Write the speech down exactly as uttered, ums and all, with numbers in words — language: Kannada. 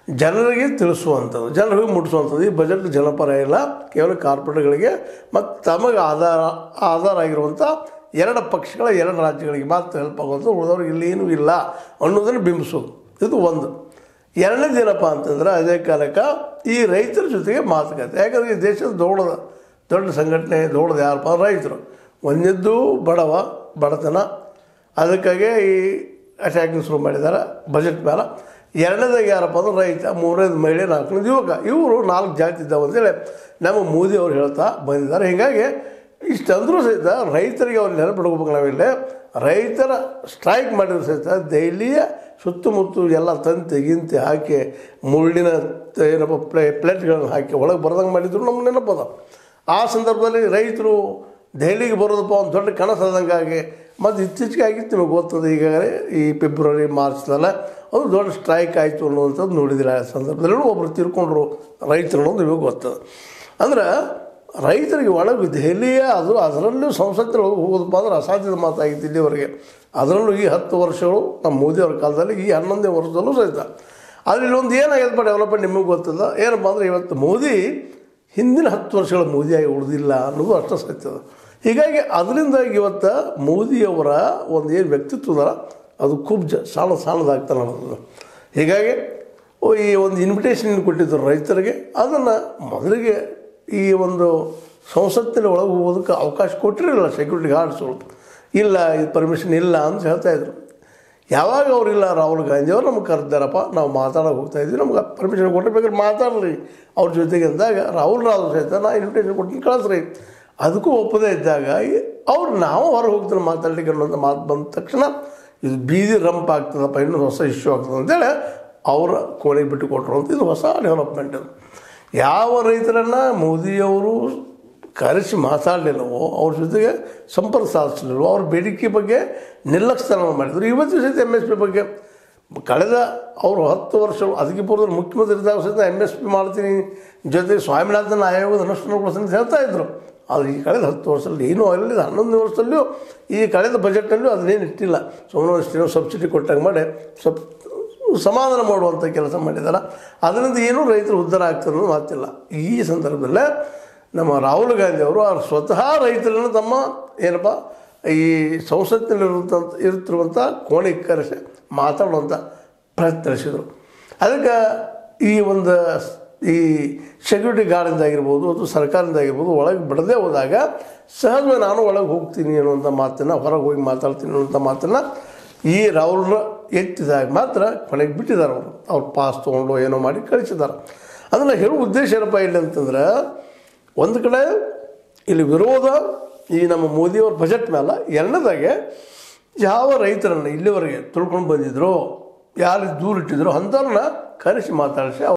ಜನರಿಗೆ ತಿಳಿಸುವಂಥದ್ದು, ಜನರಿಗೆ ಮುಟ್ಟಿಸುವಂಥದ್ದು. ಈ ಬಜೆಟ್ ಜನಪರ ಇಲ್ಲ, ಕೇವಲ ಕಾರ್ಪೊರೇಟ್ಗಳಿಗೆ ಮತ್ತು ತಮಗೆ ಆಧಾರ ಆಧಾರ ಆಗಿರುವಂಥ ಎರಡು ಪಕ್ಷಗಳ ಎರಡು ರಾಜ್ಯಗಳಿಗೆ ಮಾತ್ರ ಹೆಲ್ಪ್ ಆಗುವಂಥ, ಉಳಿದವ್ರಿಗೆ ಇಲ್ಲಿ ಏನೂ ಇಲ್ಲ ಅನ್ನೋದನ್ನು ಬಿಂಬಿಸೋದು. ಇದು ಒಂದು. ಎರಡನೇದೇನಪ್ಪ ಅಂತಂದ್ರೆ ಅದೇ ಕಾಲಕ್ಕೆ ಈ ರೈತರ ಜೊತೆಗೆ ಮಾತುಕತೆ. ಯಾಕಂದರೆ ಈ ದೇಶದ ದೊಡ್ಡದ ದೊಡ್ಡ ಸಂಘಟನೆ ದೊಡ್ಡದು ಯಾರಪ್ಪ ರೈತರು. ಒಂದಿದ್ದು ಬಡವ ಬಡತನ, ಅದಕ್ಕಾಗಿ ಈ ಅಟ್ಯಾಕಿಂಗ್ ಶುರು ಮಾಡಿದ್ದಾರೆ ಬಜೆಟ್ ಮೇಲೆ. ಎರಡನೇದಾಗಿ ಯಾರಪ್ಪ ಅಂದ್ರೆ ರೈತ, ಮೂರನೇದು ಮಹಿಳೆ, ನಾಲ್ಕನೇದು ಯುವಕ. ಇವರು ನಾಲ್ಕು ಜಾತಿ ಇದ್ದಾವೆ ಅಂತೇಳಿ ನಮ್ಮ ಮೋದಿ ಅವರು ಹೇಳ್ತಾ ಬಂದಿದ್ದಾರೆ. ಹೀಗಾಗಿ ಇಷ್ಟಂದ್ರೂ ಸಹಿತ ರೈತರಿಗೆ ಅವ್ರು ನೆನಪಿಡ್ಕೋಬೇಕು. ನಾವಿಲ್ಲಿ ರೈತರ ಸ್ಟ್ರೈಕ್ ಮಾಡಿದ್ರು ಸಹಿತ ದೆಹಲಿಯ ಸುತ್ತಮುತ್ತ ಎಲ್ಲ ತಂತಿ ಗಿಂತಿ ಹಾಕಿ ಮುಳ್ಳಿನ ಏನಪ್ಪ ಪ್ಲೇ ಪ್ಲೇಟ್ಗಳನ್ನು ಹಾಕಿ ಒಳಗೆ ಬರ್ದಂಗೆ ಮಾಡಿದ್ರು ನಮ್ಗೆ ನೆನಪದ. ಆ ಸಂದರ್ಭದಲ್ಲಿ ರೈತರು ದೆಹಲಿಗೆ ಬರೋದಪ್ಪ ಒಂದು ದೊಡ್ಡ ಕನಸಾದಂಗಾಗಿ ಮತ್ತು ಇತ್ತೀಚೆಗೆ ಆಗಿತ್ತು ನಿಮಗೆ ಗೊತ್ತದೆ. ಈಗಾಗಲೇ ಈ ಫೆಬ್ರವರಿ ಮಾರ್ಚ್ದಲ್ಲ ಅದು ದೊಡ್ಡ ಸ್ಟ್ರೈಕ್ ಆಯಿತು ಅನ್ನುವಂಥದ್ದು ನೋಡಿದಿಲ್ಲ. ಆ ಸಂದರ್ಭದಲ್ಲಿ ಒಬ್ಬರು ತಿರ್ಕೊಂಡ್ರು ರೈತರು ಅನ್ನೋದು ನಿಮಗೆ ಗೊತ್ತದ. ಅಂದ್ರೆ ರೈತರಿಗೆ ಒಳಗೆ ದೆಹಲಿಯ ಅದು ಅದರಲ್ಲೂ ಸಂಸತ್ತಿನೊಳಗೆ ಹೋಗೋದಪ್ಪ ಅಂದ್ರೆ ಅಸಾಧ್ಯದ ಮಾತಾಗಿತ್ತು ಇಲ್ಲಿವರೆಗೆ. ಅದರಲ್ಲೂ ಈ ಹತ್ತು ವರ್ಷಗಳು ನಮ್ಮ ಮೋದಿಯವ್ರ ಕಾಲದಲ್ಲಿ, ಈ ಹನ್ನೊಂದನೇ ವರ್ಷದಲ್ಲೂ ಸಹಿತ. ಆದರೆ ಇಲ್ಲೊಂದು ಏನಾಗಿದೆಪ್ಪ ಡೆವಲಪ್ಮೆಂಟ್ ನಿಮಗೆ ಗೊತ್ತದ. ಏನಪ್ಪ ಅಂದರೆ ಇವತ್ತು ಮೋದಿ ಹಿಂದಿನ ಹತ್ತು ವರ್ಷಗಳ ಮೋದಿಯಾಗಿ ಉಳಿದಿಲ್ಲ ಅನ್ನೋದು ಅಷ್ಟು ಸತ್ಯದ. ಹೀಗಾಗಿ ಅದರಿಂದಾಗಿ ಇವತ್ತು ಮೋದಿಯವರ ಒಂದು ಏನು ವ್ಯಕ್ತಿತ್ವದ ಅದು ಖೂಬ್ ಜ ಸಣ್ಣ ಸಣ್ಣದಾಗ್ತಾ ನಡೆದದು. ಹೀಗಾಗಿ ಈ ಒಂದು ಇನ್ವಿಟೇಷನ್ ಕೊಟ್ಟಿದ್ದರು ರೈತರಿಗೆ. ಅದನ್ನು ಮೊದಲಿಗೆ ಈ ಒಂದು ಸಂಸತ್ತಿನ ಒಳಗೆ ಹೋಗೋದಕ್ಕೆ ಅವಕಾಶ ಕೊಟ್ಟಿರಲಿಲ್ಲ ಸೆಕ್ಯೂರಿಟಿ ಗಾರ್ಡ್ಸ್ಗಳು. ಇಲ್ಲ ಇದು ಪರ್ಮಿಷನ್ ಇಲ್ಲ ಅಂತ ಹೇಳ್ತಾಯಿದ್ರು. ಯಾವಾಗ ಅವರಿಲ್ಲ ರಾಹುಲ್ ಗಾಂಧಿಯವರು ನಮ್ಗೆ ಕರೆದಾರಪ್ಪ, ನಾವು ಮಾತಾಡೋಕೆ ಹೋಗ್ತಾಯಿದ್ವಿ, ನಮ್ಗೆ ಪರ್ಮಿಷನ್ ಕೊಟ್ಟಿರ್ಬೇಕಾದ್ರೆ ಮಾತಾಡ್ರಿ ಅವ್ರ ಜೊತೆಗೆ ಅಂದಾಗ ರಾಹುಲ್ ರಾವ್ ಸಹಿತ ನಾ ಇನ್ವಿಟೇಷನ್ ಕೊಟ್ಟು ಕಳಿಸ್ರಿ. ಅದಕ್ಕೂ ಒಪ್ಪದೇ ಇದ್ದಾಗ ಅವ್ರು ನಾವು ಹೊರಗೆ ಹೋಗ್ತಾರೆ ಮಾತಾಡಲಿಕ್ಕೆ ಅನ್ನೋಂಥ ಮಾತು ಬಂದ ತಕ್ಷಣ ಇದು ಬೀದಿ ರಂಪ್ ಆಗ್ತದಪ್ಪ, ಇನ್ನೂ ಹೊಸ ಇಶ್ಯೂ ಆಗ್ತದೆ ಅಂತೇಳಿ ಅವರ ಕೋಣೆಗೆ ಬಿಟ್ಟು ಕೊಟ್ಟರು ಅಂತ. ಇದು ಹೊಸ ಡೆವಲಪ್ಮೆಂಟ್. ಅದು ಯಾವ ರೈತರನ್ನು ಮೋದಿಯವರು ಕರೆಸಿ ಮಾತಾಡಲಿಲ್ಲವೋ, ಅವ್ರ ಜೊತೆಗೆ ಸಂಪರ್ಕ ಸಾಧಿಸಲಿಲ್ಲವೋ, ಅವ್ರ ಬೇಡಿಕೆ ಬಗ್ಗೆ ನಿರ್ಲಕ್ಷ್ಯತನ ಮಾಡಿದರು. ಇವತ್ತು ಸಹಿತ ಎಮ್ ಎಸ್ ಪಿ ಬಗ್ಗೆ ಕಳೆದ ಅವರು ಹತ್ತು ವರ್ಷಗಳು ಅದಕ್ಕೆ ಪೂರ್ವದಲ್ಲಿ ಮುಖ್ಯಮಂತ್ರಿ ಇದ್ದಾಗ ಸಹಿತ ಎಮ್ ಎಸ್ ಪಿ ಮಾಡ್ತೀನಿ ಜೊತೆಗೆ ಸ್ವಾಮಿನಾಥನ್ ಆಯೋಗದ ಅನುಷ್ಠಾನಗೊಳಿಸ್ತೀನಿ ಅಂತ ಹೇಳ್ತಾ ಇದ್ದರು. ಆದರೆ ಈ ಕಳೆದ ಹತ್ತು ವರ್ಷದಲ್ಲಿ ಏನೂ ಆಗಲಿಲ್ಲ. ಹನ್ನೊಂದು ವರ್ಷದಲ್ಲಿಯೂ ಈ ಕಳೆದ ಬಜೆಟ್ನಲ್ಲೂ ಅದನ್ನೇನು ಇಟ್ಟಿಲ್ಲ. ಸುಮ್ಮನೆ ಇಷ್ಟೇನೋ ಸಬ್ಸಿಡಿ ಕೊಟ್ಟಂಗೆ ಮಾಡಿ ಸಬ್ ಸಮಾಧಾನ ಮಾಡುವಂಥ ಕೆಲಸ ಮಾಡಿದ್ದಾರೆ. ಅದರಿಂದ ಏನೂ ರೈತರು ಉದ್ಧಾರ ಆಗ್ತಾರೆ ಅನ್ನೋದು ಮಾತಿಲ್ಲ. ಈ ಸಂದರ್ಭದಲ್ಲೇ ನಮ್ಮ ರಾಹುಲ್ ಗಾಂಧಿ ಅವರು ಅವ್ರು ಸ್ವತಃ ರೈತರನ್ನು ತಮ್ಮ ಏನಪ್ಪ ಈ ಸಂಸತ್ತಿನಲ್ಲಿರುವಂಥ ಇರುತ್ತಿರುವಂಥ ಕೋಣೆಗೆ ಕರೆಸಿ ಮಾತಾಡುವಂಥ ಪ್ರಯತ್ನ ನಡೆಸಿದರು. ಅದಕ್ಕೆ ಈ ಒಂದು ಈ ಸೆಕ್ಯೂರಿಟಿ ಗಾರ್ಡಿಂದಾಗಿರ್ಬೋದು ಅಥವಾ ಸರ್ಕಾರದಿಂದಾಗಿರ್ಬೋದು ಒಳಗೆ ಬಿಡದೇ ಹೋದಾಗ ಸಹಜವಾಗಿ ನಾನು ಒಳಗೆ ಹೋಗ್ತೀನಿ ಅನ್ನುವಂಥ ಮಾತನ್ನು, ಹೊರಗೆ ಹೋಗಿ ಮಾತಾಡ್ತೀನಿ ಅನ್ನುವಂಥ ಮಾತನ್ನು ಈ ರಾಹುಲ್ ಎತ್ತಿದಾಗ ಮಾತ್ರ ಕೊನೆಗೆ ಬಿಟ್ಟಿದ್ದಾರೆ. ಅವರು ಅವ್ರು ಪಾಸ್ ತೊಗೊಂಡು ಏನೋ ಮಾಡಿ ಕಳಿಸಿದ್ದಾರೆ. ಅದನ್ನು ಹೇಳುವ ಉದ್ದೇಶ ಏನಪ್ಪ ಇಲ್ಲಿ ಅಂತಂದ್ರೆ, ಒಂದು ಕಡೆ ಇಲ್ಲಿ ವಿರೋಧ ಈ ನಮ್ಮ ಮೋದಿಯವ್ರ ಬಜೆಟ್ ಮೇಲೆ, ಎರಡನೇದಾಗೆ ಯಾವ ರೈತರನ್ನು ಇಲ್ಲಿವರೆಗೆ ತಿಳ್ಕೊಂಡು ಬಂದಿದ್ರು, ಯಾರು ದೂರ ಇಟ್ಟಿದ್ರು ಅಂಥವ್ರನ್ನ ಕರೆಸಿ ಮಾತಾಡಿಸಿ